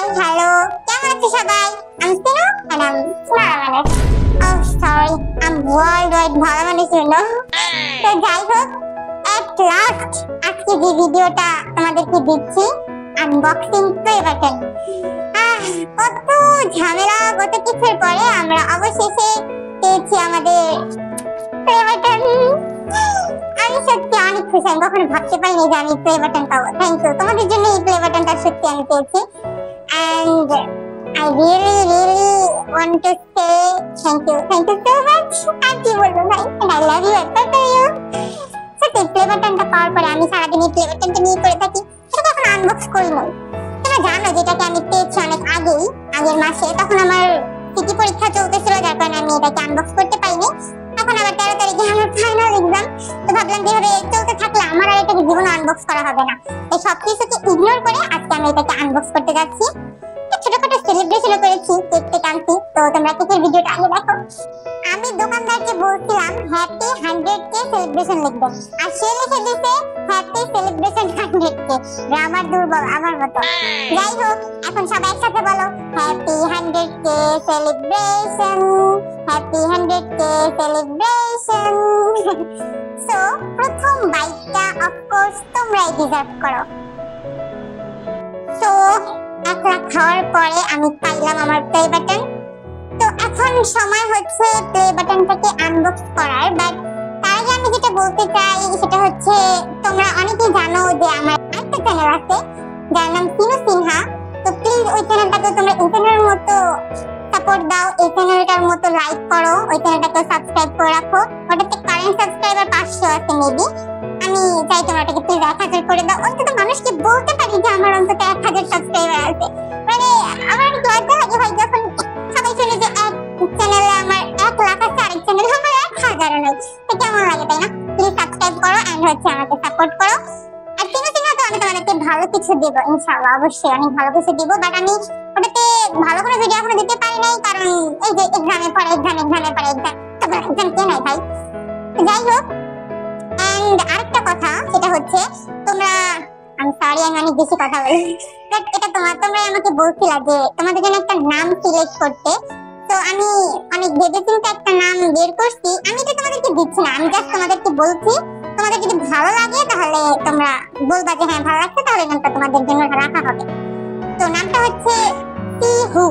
Hello, কেমন আছো সবাই? আমি সিনো আর আমি ভালো মানুষ। Oh sorry, I'm worldwide ভালো মানুষ হলো। তো যাই হোক, at last আজকে যে ভিডিওটা তোমাদেরকে দিচ্ছি আনবক্সিং প্লে বাটন। কত ঝামেলা কত কিছুর পরে আমরা অবশেষে পেয়েছি আমাদের প্লে বাটন। আমি সত্যি অনেক খুশি, আমি কখনো ভাবতে পারিনি যে আমি প্লে বাটন পাবো। থ্যাংক ইউ, তোমাদের জন্য এই প্লে বাটনটা সত্যি আমি পেয়েছি। And I really want to say thank you so much. আর কি বলবো ভাই, and I love you, I love you. সত্যি প্লে বাটনটা পাওয়ার পরে আমি সারাদিন এই প্লে বাটনটা নিয়ে পড়ে থাকি, সেটা কখনো আনবক্স করি নাই। তোমরা জানো যেটাকে আমি পেয়েছি অনেক আগের মাসে, তখন আমার সিটি পরীক্ষা চলতেছিল, যার কারণে আমি এটাকে আনবক্স করতে পারিনি। এখন আবার 13 তারিখে আমার ফাইনাল এক্সাম, তো ভাবলাম যেভাবে চলতে থাকলে আমার আর এটাকে জীবনে আনবক্স করা হবে না। এই সব কিছুকে ইগনোর করে আজকে আমি এটাকে আনবক্স করতে যাচ্ছি। ছোটখাটো সেলিব্রেশনও করেছি, কেক আনছি, তো তোমরা কেকের ভিডিওটা আগে দেখো। আমি দোকানদারকে বলছিলাম হ্যাপি 100K সেলিব্রেশন লিখবে, আর সে লিখে দিয়েছে হ্যাপি সেলিব্রেশন 100K। গ্রামার দুর্বল আমার মতো। যাই হোক, এখন সবাই একসাথে বলো happy 100K celebration, happy 100K celebration. So প্রথম বাইকটা অফকোর্স তোমরাই ডিজার্ভ করো। সো একলা খাওয়ার পরে আমি পাইলাম আমার প্লে বাটন। তো এখন সময় হচ্ছে প্লে বাটনটাকে আনবক্স করার। বাট তার আগে আমি যেটা বলতে চাই সেটা হচ্ছে, তোমরা অনেকেই জানো যে আমার একটা চ্যানেল আছে যার নাম সিনু সিনহা। তো প্লিজ ওই চ্যানেলটাকে তোমরা এই চ্যানেলের মতো সাপোর্ট দাও, এই চ্যানেলটার মতো লাইক করো, ওই চ্যানেলটাকে সাবস্ক্রাইব করে রাখো। ওটাতে কারেন্ট সাবস্ক্রাইবার 500 আছে মেবি। আমি চাই তোমরা এটাকে প্লিজ 1000 করে দাও, অন্তত মানুষকে বলতে পারি যে আমার অন্তত 1000 সাবস্ক্রাইবার আছে। মানে আমার অনেক লজ্জা লাগে ভাই যখন সবাই শুনে যে এক চ্যানেলে আমার 1 লাখ আছে, আরেক চ্যানেলে আমার 1000 নাই। তো কেমন লাগে তাই না? প্লিজ সাবস্ক্রাইব করো এন্ড হচ্ছে আমাকে সাপোর্ট করো। আর সিনু সিনহা তো আমি তোমাদেরকে ভালো কিছু দেব ইনশাআল্লাহ, অবশ্যই অনেক ভালো কিছু দেব। বাট আমি ওটাতে ভালো করে ভিডিও এখনো দিতে পারি নাই, কারণ এই যে এক্সামের পরে এক্সাম তারপর এক্সাম কে নাই ভাই। যাই হোক, এন্ড আরেকটা কথা সেটা হচ্ছে, তোমরা আমি সরি আমি অনেক বেশি কথা বলি, বাট এটা তোমরা আমাকে বলছিলা যে তোমাদের জন্য একটা নাম সিলেক্ট করতে। তো আমি অনেক ভেবেচিন্তে একটা নাম বের করছি। আমি তো তোমাদেরকে দিচ্ছি না, আমি জাস্ট তোমাদেরকে বলছি। তোমাদের যদি ভালো লাগে তাহলে তোমরা বলবা যে হ্যাঁ ভালো লাগছে, তাহলে নামটা তোমাদের জন্য রাখা হবে। তো নামটা হচ্ছে সিহু,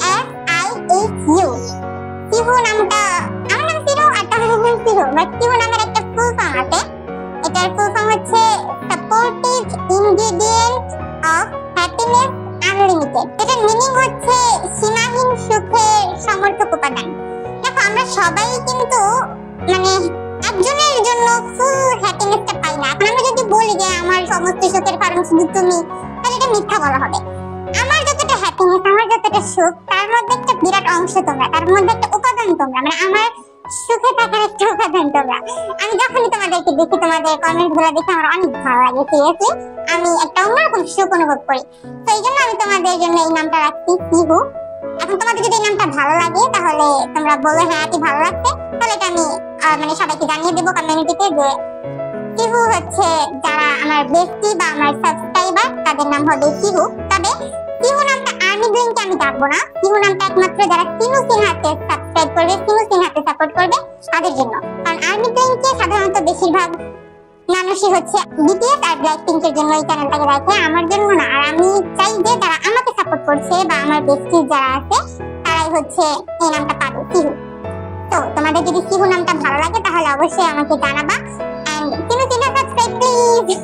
SIHU। সিহু নামটা, আমার নাম সিহু আর তাহলে নাম সিহু, বাট সিহু নামের একটা ফুল ফর্ম আছে। এটার ফুল ফর্ম হচ্ছে supportive ingredient of happiness unlimited. এটার মিনিং হচ্ছে সীমাহীন সুখের সমর্থক উপাদান। দেখো আমরা সবাই কিন্তু মানে একজনের জন্য ফুল হ্যাপিনেসটা পাই না। এখন আমরা যদি বলি যে আমার সমস্ত সুখের কারণ শুধু তুমি, তাহলে এটা মিথ্যা বলা হবে। আমার যতটা হ্যাপিনেস, আমার যতটা সুখ, তার মধ্যে একটা বিরাট অংশ তোমরা, তার মধ্যে একটা উপাদান তোমরা, মানে আমার সুখে থাকার একটা উপাদান তোমরা। আমি যখনই তোমাদেরকে দেখি, তোমাদের কমেন্ট গুলো দেখে আমার অনেক ভালো লাগে। সিরিয়াসলি আমি একটা অন্যরকম সুখ অনুভব করি। তো এই জন্য আমি তোমাদের জন্য এই নামটা রাখছি সিহু। এখন তোমাদের যদি এই নামটা ভালো লাগে তাহলে তোমরা বলো হ্যাঁ কি ভালো লাগছে, তাহলে এটা আমি মানে সবাইকে জানিয়ে দেবো কমিউনিটিতে যে সিহু হচ্ছে যারা আমার বেস্টি বা আমার সাবস্ক্রাইবার তাদের নাম হবে সিহু। তবে সিহু নামটা আর্মি ব্লিংকে আমি ডাকবো না। সিহু নামটা একমাত্র যারা সিনু সিনহাকে সাবস্ক্রাইব করবে, সিনু সিনহাকে সাপোর্ট করবে তাদের জন্য। কারণ আর্মি ব্লিংকে সাধারণত বেশিরভাগ মানুষই হচ্ছে বিটিএস আর ব্ল্যাকপিঙ্কের জন্য এই চ্যানেলটাকে রাখে, আমার জন্য না। আর আমি চাই যে যারা আমাকে সাপোর্ট করছে বা আমার বেস্টি যারা আছে তারাই হচ্ছে এই নামটা পাবে, সিহু। তো তোমাদের যদি সিহু নামটা ভালো লাগে তাহলে অবশ্যই আমাকে জানাবা। And Sinu Sinha subscribe please.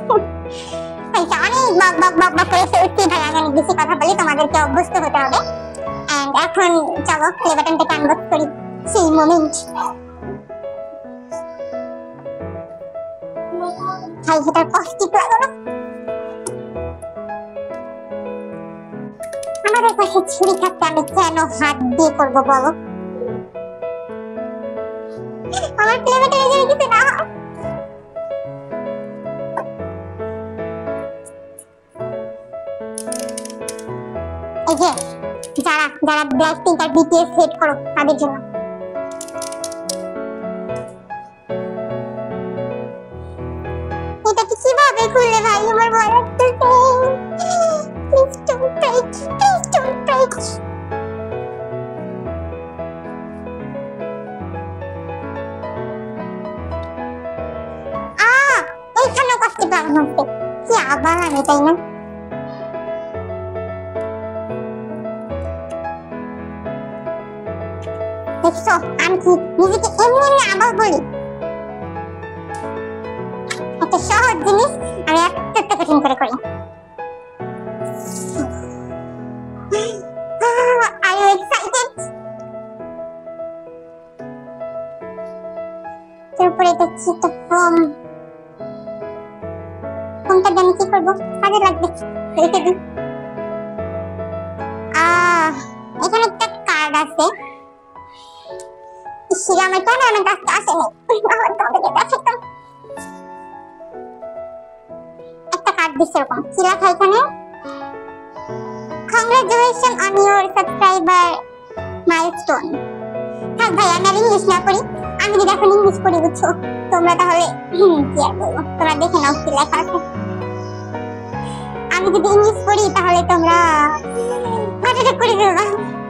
অনেক বক করে ফেলছি ভাই, আমি অনেক বেশি কথা বলি, তোমাদেরকে অভ্যস্ত হতে হবে। এন্ড এখন চলো প্লে বাটনটাকে আনবক্স করি, সেই মোমেন্ট। ভাই সেটার কষ্টিক লাগলো না। আমাদের কাছে ছুরি থাকতে আমি কেন হাত দিয়ে করবো বলো? আমার প্লে বাটনে যেন কিছু না হয়। এই যে যারা ব্ল্যাকপিঙ্ক আর বিটিএস হেট করো তাদের জন্য। এটা কিভাবে খুললে ভাই, আমার ভয় লাগতেছে। Please don't break, please don't এইখানেও কষ্ট পাবো হচ্ছে কি আবার আমি, তাই না? দেখছো আমি কি নিজেকে এমনি এমনি আবার বলি? একটা সহজ জিনিস আমি এত কঠিন করে করি। Are you excited? তারপরে দেখছি একটা ফোনটা দিয়ে আমি কি করবো, কাজে লাগবে, রেখে দিই। এখানে একটা কার্ড আছে। আমার কেন আমার কাছে আসেনি, একটা কার্ড দিচ্ছে এরকম, কি লেখা এখানে? Congratulations on your subscriber milestone. হ্যাঁ ভাই, আমি আর ইংলিশ না পড়ি, আমি যদি এখন ইংলিশ পড়ি বুঝছো, তোমরা তাহলে কি আর বলবো, তোমরা দেখে নাও কি লেখা আছে। আমি যদি ইংলিশ পড়ি তাহলে তোমরা হার্ট করে দেবা।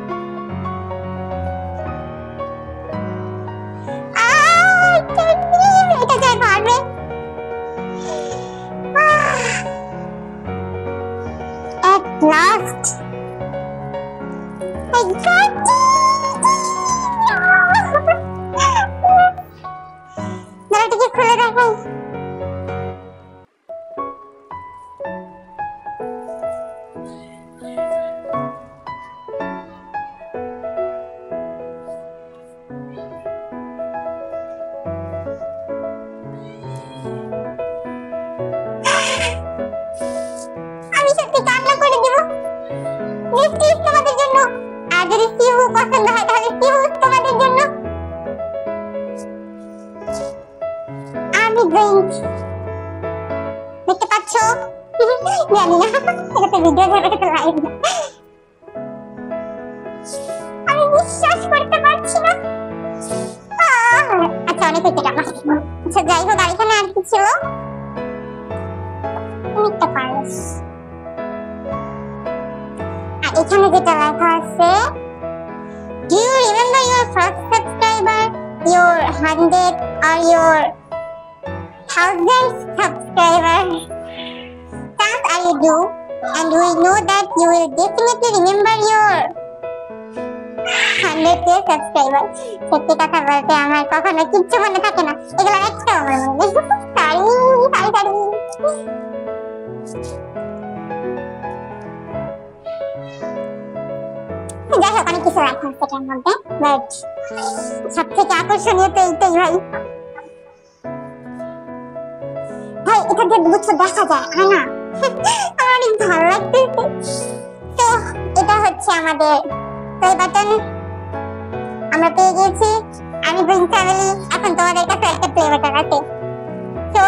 এটা যাই পারবে। At last I got it! দরজাটা খুলে রাখো। আমি সত্যি কান্না করে দেব। নিশ্চিত তোমাদের জন্য। আর যদি সিহু পছন্দ হয় তাহলে সিহু তোমাদের জন্য। আমি ড্রিঙ্ক দেখতে পাচ্ছ? জানি না, এটা ভিডিও ধরে তো লাইভ না। আমি বিশ্বাস করতে পারছি না। আচ্ছা, অনেক হয়েছে টাকা। আচ্ছা যাই হোক, আর এখানে আর কি ছিল? একটা পার্স। আর এখানে যেটা লেখা আছে, Do you remember your first subscriber, your 100 or your 1000th subscriber? Chance are you do, and we know that you will definitely remember your 100th subscriber. সত্যি কথা বলতে আমার কখনো কিচ্ছু মনে থাকে না, এগুলো একটাও আমার মনে নেই। সরি। যাই হোক, অনেক কিছু রাখা আছে এটার মধ্যে, বাট সব থেকে আকর্ষণীয় তো এইটাই ভাই। ভাই এটা দিয়ে বুঝছো দেখা যায়, হয় না? আমার অনেক ভালো লাগতেছে। তো এটা হচ্ছে আমাদের প্লে বাটন, আমরা পেয়ে গেছি। আমি ব্রিং ফ্যামিলি, এখন তোমাদের কাছে একটা প্লে বাটন আছে। তো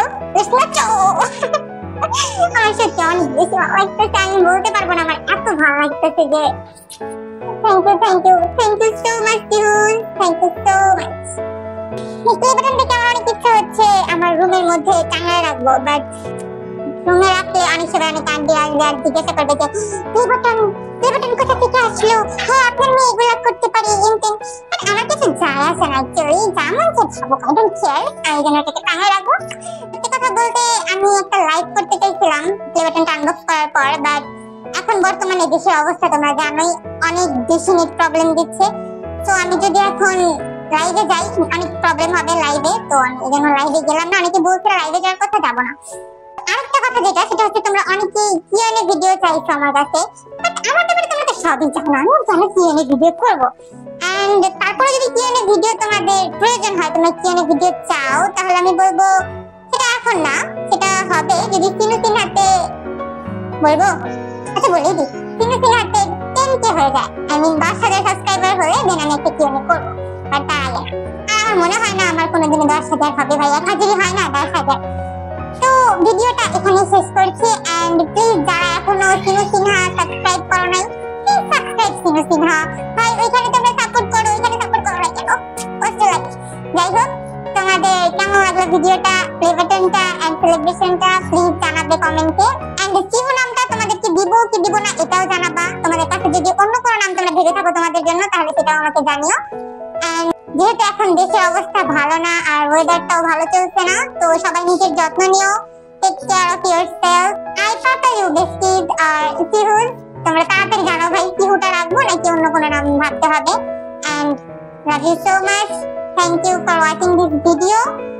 আমার সত্যি অনেক বেশি ভালো লাগতেছে, আমি বলতে পারবো না, আমার এত ভালো লাগতেছে যে thank you so much dude, thank you so much. Play button থেকে আমার অনেক ইচ্ছা হচ্ছে আমার রুমের মধ্যে টাঙায় রাখবো, বাট রুমে রাখলে অনেক সময় অনেক আন্টি আসবে আর জিজ্ঞাসা করবে যে প্লে বাটন কোথা থেকে আসলো, হ্যাঁ আপনার মেয়ে এগুলো করতে পারি, আমার কিছু যায় আসে না, অ্যাকচুয়ালি যা মন চায় খাবো, আই ডোন্ট কেয়ার, আমি যেন এটাকে টাঙায় রাখবো। সত্যি কথা বলতে আমি একটা লাইভ করতে চাইছিলাম প্লে বাটনটা আনবক্স করার পর, বাট এখন বর্তমানে দেশের অবস্থা তোমরা জানোই, অনেক বেশি নেট প্রবলেম দিচ্ছে। তো আমি যদি এখন লাইভে যাই অনেক প্রবলেম হবে লাইভে, তো আমি এই জন্য লাইভে গেলাম না। অনেকে বলছে লাইভে যাওয়ার কথা, যাবো না। আরেকটা কথা যেটা, সেটা হচ্ছে তোমরা অনেকেই কিউএনএ ভিডিও চাইছো আমার কাছে, বাট আমার ব্যাপারে তোমরা তো সবই জানো, আমি কেন কিউএনএ ভিডিও করবো। এন্ড তারপরে যদি কিউএনএ ভিডিও তোমাদের প্রয়োজন হয়, তোমরা কিউএনএ ভিডিও চাও, তাহলে আমি বলবো সেটা এখন না, সেটা হবে যদি সিনহাতে বলবো। আচ্ছা বলে দিই, সিনহাতে 10K হয়ে যায়, আই মিন 10,000 সাবস্ক্রাইবার হলে দেন আমি একটা কিউএনএ করবো। বাট তার আগে আমার মনে হয় না আমার কোনোদিনও 10,000 হবে ভাই, 1000ই হয় না, 10,000। তো ভিডিওটা এখানে শেষ করছি। এন্ড প্লিজ যারা এখনো সিনহা সাবস্ক্রাইব করো নাই, প্লিজ সাবস্ক্রাইব সিনহা ভাই, ওইখানে তোমরা সাপোর্ট করো, ওইখানে সাপোর্ট করো না কেন, কষ্ট লাগে। যাই হোক, তোমাদের কেমন লাগলো ভিডিওটা, প্লে বাটনটা এন্ড সেলিব্রেশনটা প্লিজ জানাবে কমেন্টে। এন্ড সিহু নামটা তোমাদেরকে দিব কি দিব না এটাও জানাবা। তোমাদের কাছে যদি অন্য কোনো নাম তোমরা ভেবে থাকো তোমাদের জন্য, তাহলে সেটাও আমাকে জানিও। এন্ড যেহেতু এখন দেশের অবস্থা ভালো না আর ওয়েদারটাও ভালো চলছে না, তো সবাই নিজের যত্ন নিও। Take care of yourself. I পাপা ইউ বেস্টিজ আর সিহুল। তোমরা তাড়াতাড়ি জানাও ভাই সিহুটা রাখবো নাকি অন্য কোনো নাম ভাবতে হবে। And love you so much. Thank you for watching this video.